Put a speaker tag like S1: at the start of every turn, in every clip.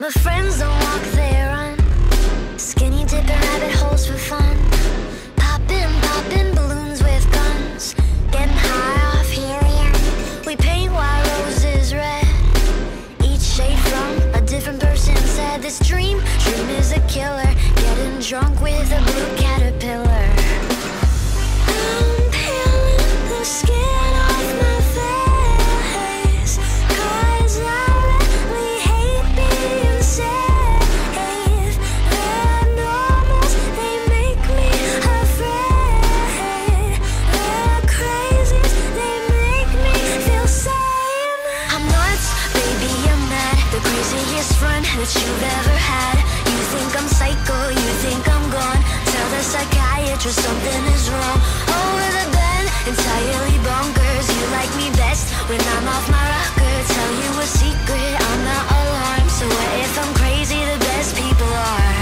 S1: My friends don't walk, they run. Skinny dipping rabbit holes for fun. Popping balloons with guns. Getting high off helium. We paint white roses red. Each shade from a different person said this dream is a killer. Getting drunk with a blue caterpillar. I'm peeling the skin off my face, 'cause I really hate being safe. The normals, they make me afraid. The crazies, they make me feel sane. I'm nuts, baby, I'm mad. The craziest friend that you've ever had. You think I'm psycho, you think I'm gone. Tell the psychiatrist something is wrong. Over the bed, entirely bonkers. You like me best when I'm off my rocker. Tell you a secret, I'm not alarmed. So what if I'm crazy? The best people are.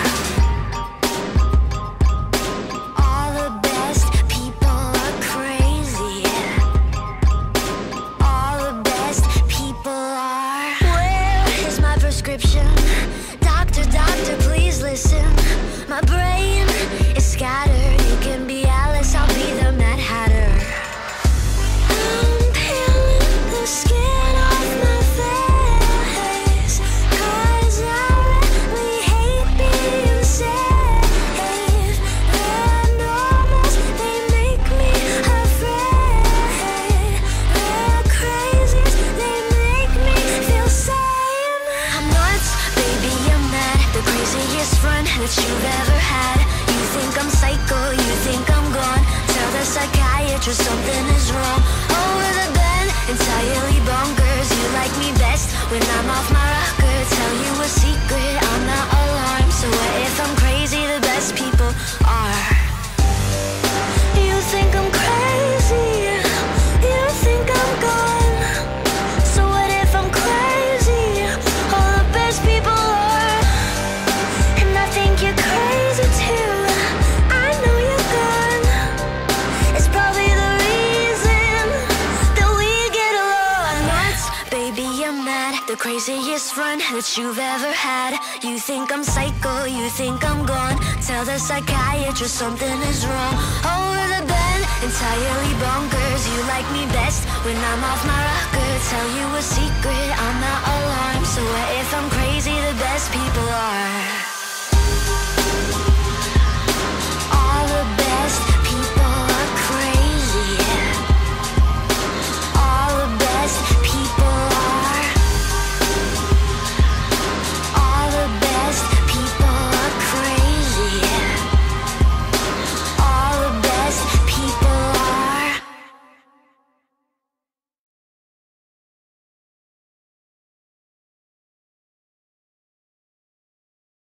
S1: All the best people are crazy. All the best people are. Where is my prescription? Doctor, please listen. My brain is scattered. You can be Alice, I'll be the Mad Hatter. I'm peeling the skin off my face, 'cause I really hate being safe. The normals, they make me afraid. The crazies, they make me feel sane. I'm nuts, baby, I'm mad. The craziest friend that you've ever had. You think I'm psycho, you think I'm gone. Tell the psychiatrist something is wrong. Over the bed, entirely bonkers. You like me best when I'm off my rocker. Tell you a secret, I'm not alarmed. So what if I'm crazy? The best people are. You think I'm crazy, you think I'm gone. So what if I'm crazy? All the best people are. And I think you're crazy too. I know you're gone. It's probably the reason that we get along. Nuts, baby, I'm mad. The craziest friend that you've ever had. You think I'm psycho, you think I'm gone. Tell the psychiatrist something is wrong. Over the bed, entirely bonkers. You like me best when I'm off my rocker. Tell you a secret,